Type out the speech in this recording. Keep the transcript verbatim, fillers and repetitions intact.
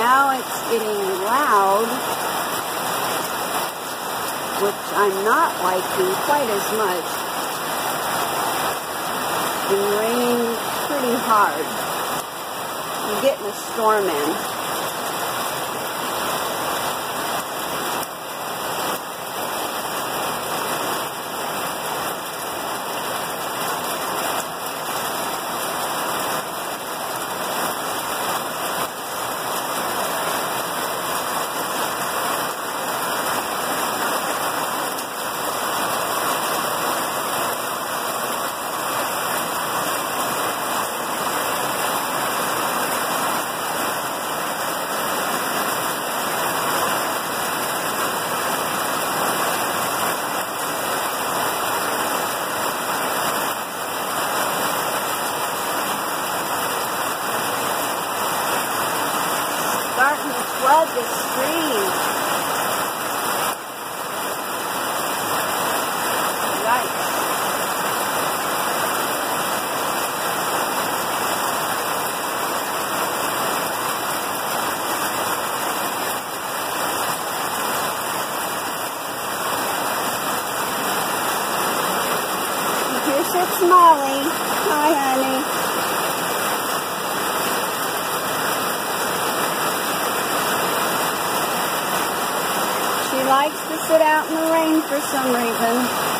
now it's getting loud, which I'm not liking quite as much. It's been raining pretty hard. I'm getting a storm in. Starting to flood the stream. Yikes. Here sits Molly. Hi, honey. She likes to sit out in the rain for some reason.